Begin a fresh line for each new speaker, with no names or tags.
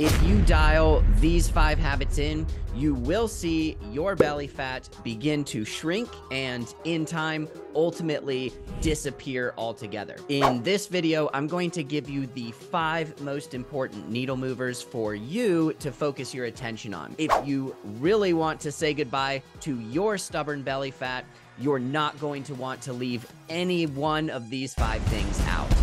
If you dial these 5 habits in, you will see your belly fat begin to shrink and in time ultimately disappear altogether. In this video, I'm going to give you the 5 most important needle movers for you to focus your attention on. If you really want to say goodbye to your stubborn belly fat, you're not going to want to leave any one of these 5 things out.